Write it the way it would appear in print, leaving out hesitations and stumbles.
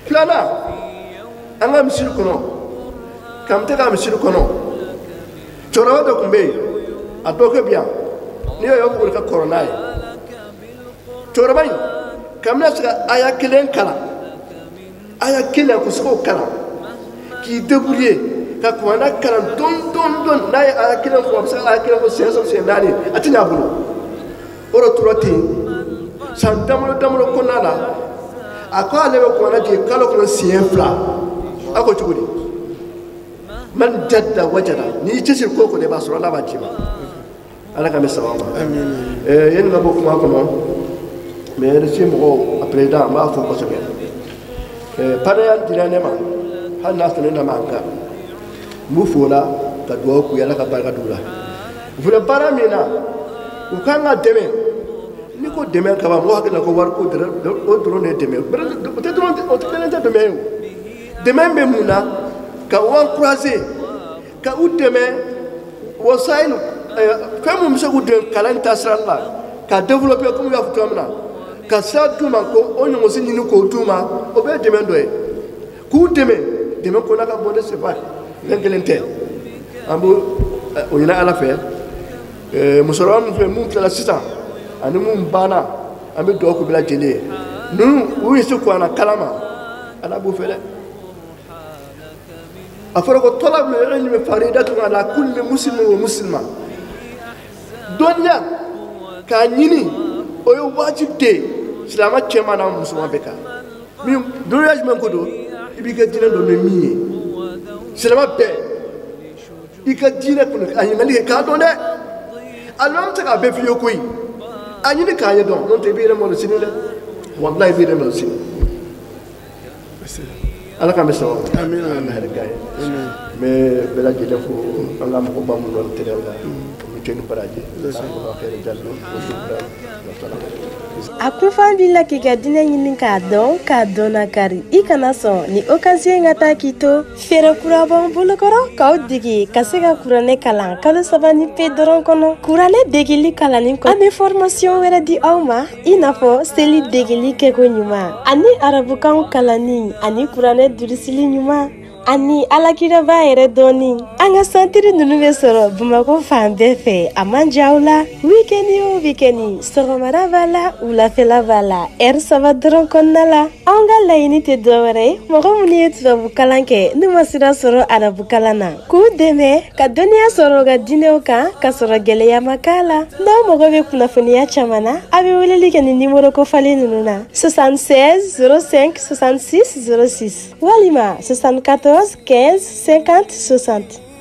Plana, anga misiru kono, kamte ka misiru kono. Chora do kumbe, adoke bien. Ni yo ko ka corona. Chora bay, kamna saka aya kilen kala. Aya kilen ko sako kala. Ki débrouiller ka ko na kala don na aya kilen ko saka aya kilen ko senso senani atinya bulu. Oro turoti santamolo tamolo konala. Ako alebe ko na je kala ko sien fla. Ako tugudi. Man jadda wajada ni ci ko ko de ba sura la ba ci ba ala ka mesawa amin yen nga bokku ma ko non mais reci mo président ma fo ko sobe para ya dirane ma han na tane na manga mu fola ka do ku yala ka barka dula fule para mina u kanga deme ni ko deme ka ba mo hakna ko war ko dere o dro ne deme peut-être o tene deme deme be muna ka wan croiser ka udeme wasail comme monsieur goudem kalanta sralla ka développer comme ya futamna ka sa duma ko onyo sini ni ko duma o be deme doye ku deme ko na ka bonde se fa ngelente ambo o ina ala fe musoram fe mum tala sita ani mum bana ambe do ko bila jele nu wi su ko na kalama ala bu fele أفرق طلب العلم فريدة على كل مسلم ومسلمة دنيا كان يني أو واجب دي سلامة كمان أم مسلم بكا مين دنيا جمع كدو يبقى جينا دنيا سلامة بي يبقى جينا كنك أني ملك كادون ده ألم تكا بفيو كوي أني نكاية دون نون تبيرم ولا سنين والله يبيرم ولا سنين ala ka meso amin amin hada gay me bela jele fu anga ko bamu non tere la mi tenu paraje Allah khair jallo akufan bila ki gadina nyinin ka dona kari ikana so ni occasion ngata kito fere kura bon bolokoro ka odigi kasega kurane kalan kala sabani pe doron kono kurale degili kalani ko ame formation wera di awma inafo seli degili ke ko nyuma ani arabu kan kalani ani kurane durisili nyuma ani alakira ba yere doni anga santiri nunu be soro bumako fambe fe amanjaula weekeni soro maravala ula fela vala sava dron konnala anga layini te dowere mogo muni etu bukalanke numa sira soro arabu kalana ku deme ka doniya soro ga dineuka ka soro geleya makala na mogo be kunafoniya chamana abe weleli ke ni numero ko fali nununa 76 05 66 06 walima 74 15 50 60